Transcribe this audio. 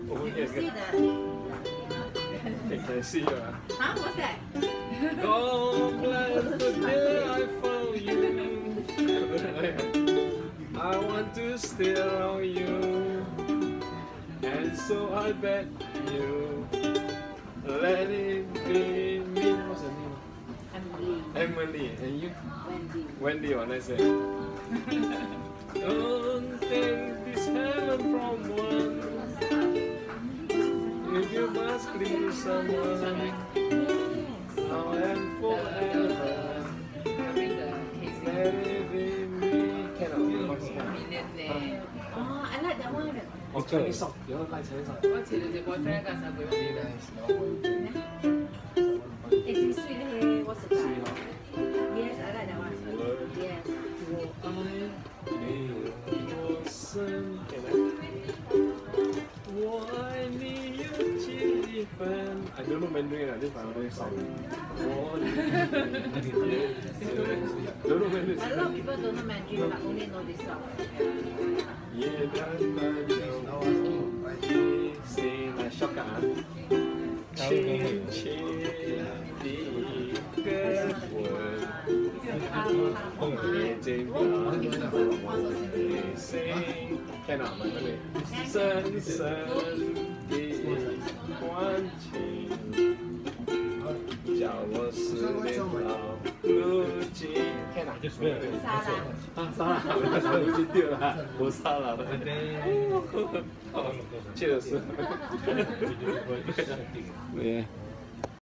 You see that? Can I see you? Huh? What's that? God bless the day I found you. I want to stay around you, and so I bet you. Let it be me. What's her name? Emily. And you? Wendy. What I say? Don't take this heaven from one. If you must cling to someone, now and forever. Let it be me. Cannot. Oh, I like that one. Oh, Chinese song. You like Chinese song? What's it? Boyfriend got some It's sweet. Hey, what's the time? Yes, I like that one. Yes. I don't know Mandarin, this is my only song. Don't know Mandarin. A lot of people don't know Mandarin, but only know this song. Say like shortcut. Chin đi kết quần. Trên đó sing. Cái nào mà nó đi sơn sơn đi quan trình chào我思念到如今。cái nào沙拉如今掉了，不沙拉了。切的是。对。